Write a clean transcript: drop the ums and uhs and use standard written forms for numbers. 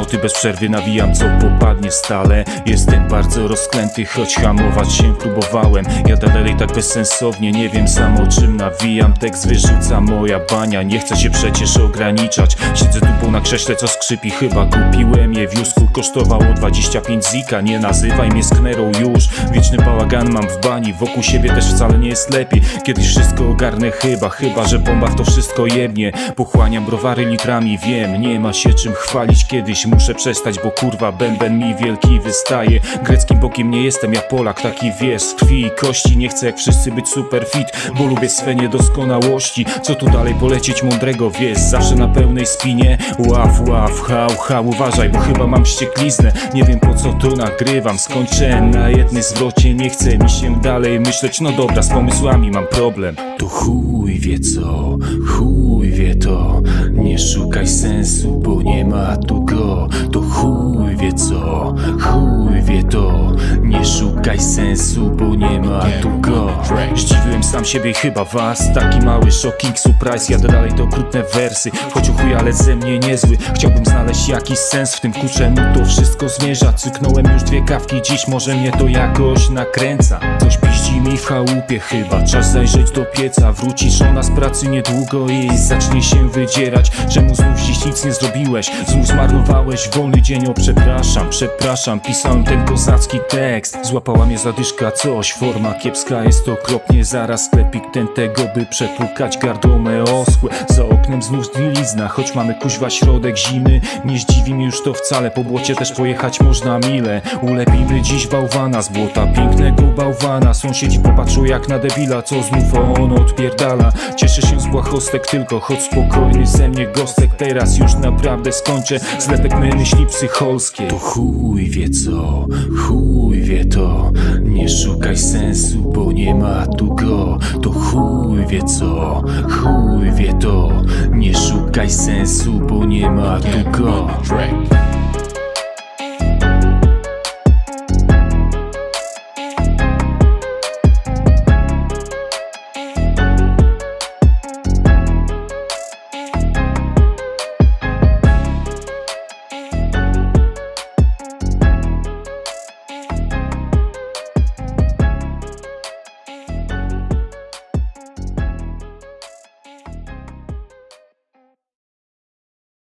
noty bez przerwy nawijam, co popadnie stale. Jestem bardzo rozklęty, choć hamować się próbowałem. Jadę dalej tak bezsensownie, nie wiem sam o czym nawijam. Tekst wyrzuca moja bania, nie chcę się przecież ograniczać. Siedzę dupą na krześle, co skrzypi, chyba kupiłem je w Jusku. Kosztowało 25 zika, nie nazywaj mnie sknerą już. Wieczny bałagan mam w bani, wokół siebie też wcale nie jest lepiej. Kiedyś wszystko ogarnę chyba, że bomba w to wszystko jebnie. Pochłaniam browary litrami, wiem, nie ma się czym chwalić. Kiedyś muszę przestać, bo kurwa bęben mi wielki wystaje. Greckim bogiem nie jestem, ja Polak, taki wiesz, z krwi i kości. Nie chcę jak wszyscy być super fit, bo lubię swe niedoskonałości. Co tu dalej polecieć mądrego, wiesz, zawsze na pełnej spinie. Ław, hał, uważaj, bo chyba mam wściekliznę. Nie wiem po co to nagrywam, skończę na jednej zwrocie. Nie chce mi się dalej myśleć, no dobra, z pomysłami mam problem. To chuj wie co, chuj wie to. Nie szukaj sensu, bo nie ma tu go. To chuj wie co, chuj wie to. Nie szukaj sensu, bo nie ma tu go. Zdziwiłem sam siebie i chyba was. Taki mały shocking surprise. Jadę dalej te okrutne wersy, choć o chuj, ale ze mnie niezły. Chciałbym znaleźć jakiś sens w tym, ku czemu to wszystko zmierza. Cyknąłem już 2 kawki dziś, może mnie to jakoś nakręca. Coś piździ mi w chałupie, chyba czas zajrzeć do pieca. Wróci żona z pracy niedługo i zacznie się wydzierać. Czemu znów dziś nic nie zrobiłeś? Znów zmarnowałeś wolny dzień, o przepraszam. Pisałem ten kozacki tekst, złapała mnie zadyszka, coś, forma kiepska jest okropnie. Zaraz sklepik ten tego, by przepłukać gardło me oschłe. Za oknem znów zgnilizna, choć mamy kuźwa środek zimy. Nie zdziwi mi już to wcale, po błocie też pojechać można mile. Ulepimy dziś bałwana z błota, pięknego bałwana. Sąsiedzi popatrzą jak na debila, co znów on odpierdala. Cieszę się z błahostek tylko, choć spokojny ze mnie gostek. Teraz już naprawdę skończę zlepek me myśli psycholskie. To chuj wie co, chuj wie to. Nie szukaj sensu, bo nie ma tu go. To chuj wie co, chuj wie to. Nie szukaj sensu, bo nie ma tu go.